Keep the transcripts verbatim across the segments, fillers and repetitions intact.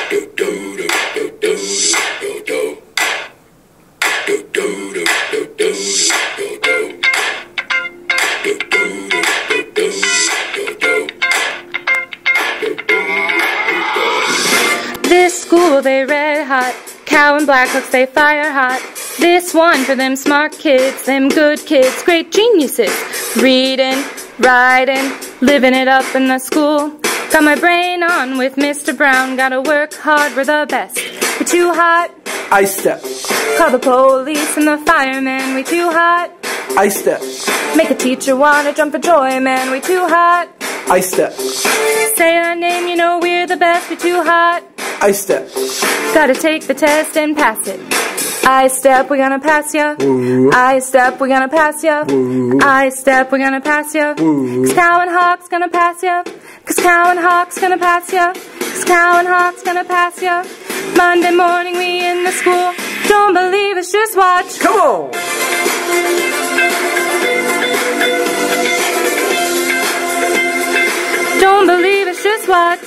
This school, they red hot. Cowan Blackhawks, they fire hot. This one for them smart kids, them good kids, great geniuses. Reading, writing, living it up in the school. Got my brain on with Mister Brown, gotta work hard, we're the best. We're too hot. I step. Call the police and the fireman, we too hot. I step. Make a teacher wanna jump for joy, man, we too hot. I step. Say our name, you know we're the best, we too hot. I step. Gotta take the test and pass it. I step, we're gonna pass ya. Ooh. I step, we're gonna pass ya. Ooh. I step, we're gonna pass ya. Ooh. Cause Cowan Hawk's gonna pass ya. Cause Cowan Hawk's gonna pass ya. Cause Cowan Hawk's gonna pass ya. Monday morning we in the school. Don't believe us, just watch. Come on! Don't believe us, just watch.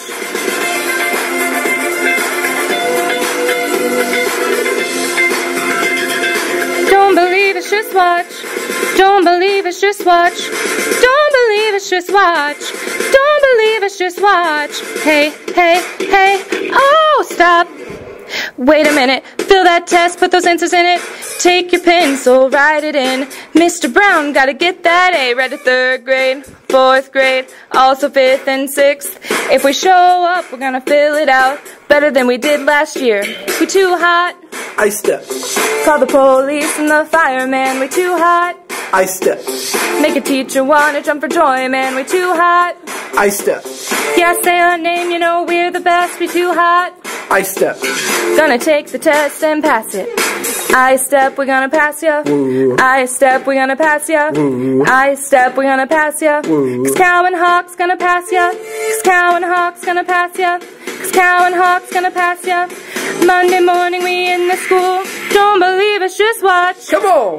Don't believe us, just watch. Don't believe us, just watch. Don't believe us, just watch. Don't believe us, just watch. Hey, hey, hey, oh, stop. Wait a minute, fill that test, put those answers in it. Take your pencil, write it in. Mister Brown, gotta get that A. Read it third grade, fourth grade, also fifth and sixth. If we show up, we're gonna fill it out better than we did last year. We too hot. I step. Call the police and the fireman, we too hot. I step. Make a teacher wanna jump for joy, man, we too hot. I step. Yeah, say our name, you know we're the best, we too hot. I step. Gonna take the test and pass it. I step, we're gonna pass ya. Ooh. I step, we're gonna pass ya. Ooh. I step, we're gonna pass ya. Ooh. Cause Cowan Hawk's gonna pass ya. Cause Cowan Hawk's gonna pass ya. Cause Cowan Hawk's gonna pass ya. Monday morning we in the school. Don't believe us, just watch. Come on!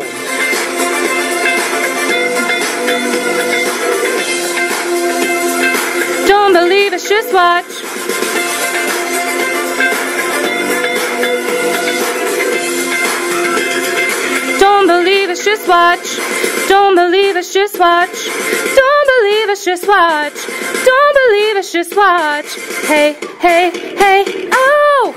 Don't believe us, just watch. Don't believe us, just watch. Don't believe us, just watch. Don't believe us, just watch. Don't believe us, just watch. Hey, hey, hey, oh!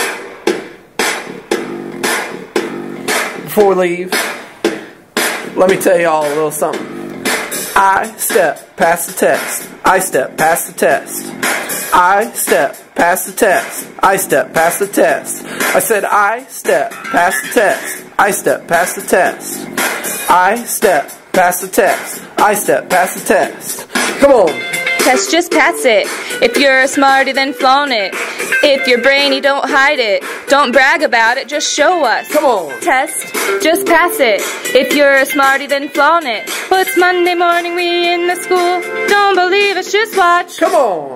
Before we leave, let me tell y'all a little something. I step past the test. I step past the test. I step past the test. I step past the test. I said I step past the test. I step past the test. I step past the test. I step past the test. Come on. Test, just pass it. If you're a smarty, then flaunt it. If you're brainy, don't hide it. Don't brag about it, just show us. Come on. Test, just pass it. If you're a smarty, then flaunt it. Well, it's Monday morning, we in the school. Don't believe us, just watch. Come on.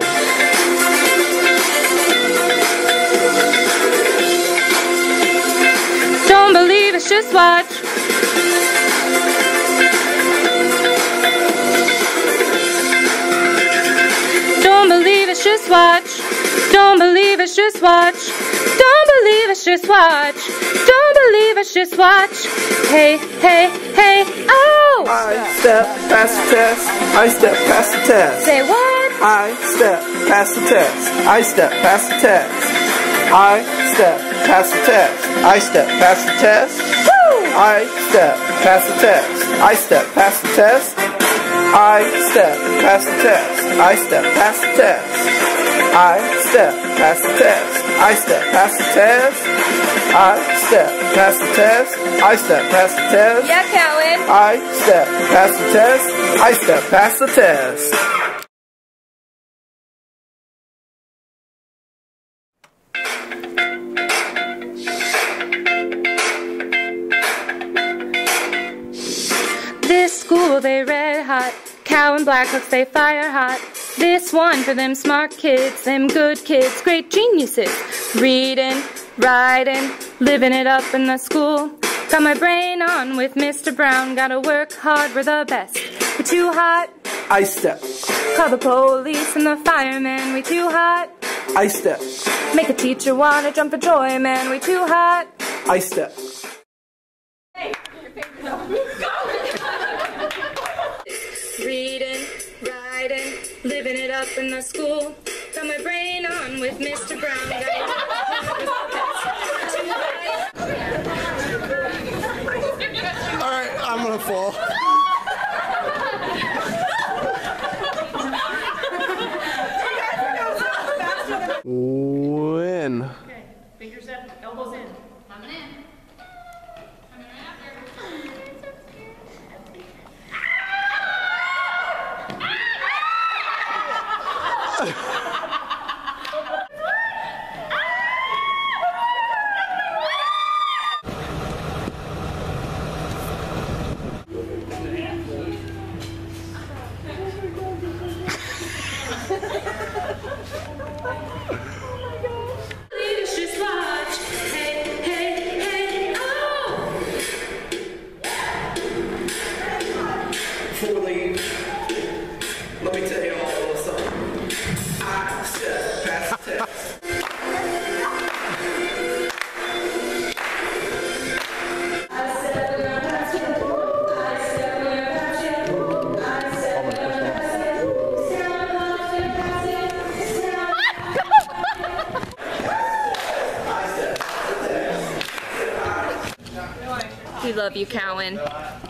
Don't believe us, just watch. Don't believe us, just watch. Don't believe us, just watch. Don't believe us, just watch. Don't believe us, just watch. Hey, hey, hey, oh! I step past the test. I step past the test. Say what? I step past the test. I step past the test. I step past the test. I step past the test. Woo! I step past the test. I step past the test. I step past the test. I step past the test. I step past the test. I step past the test. I step past the test. I step past the test. Yeah, Cowan. I step past the test. I step past the test. This school, they red hot. Cowan Blackhawks, they fire hot. This one for them smart kids, them good kids, great geniuses. Reading, writing, living it up in the school. Got my brain on with Mister Brown, gotta work hard, we're the best. We're too hot. I step. Call the police and the fireman, we too hot. I step. Make a teacher wanna jump for joy, man, way too hot. I step. Reading, writing, living it up in the school. Got my brain on with Mister Brown. Alright, I'm gonna fall. Win. Okay, fingers up, elbows in. Coming in. Coming right after. Before we leave, let me tell you all a little something. I step past the test. We love you, Cowan.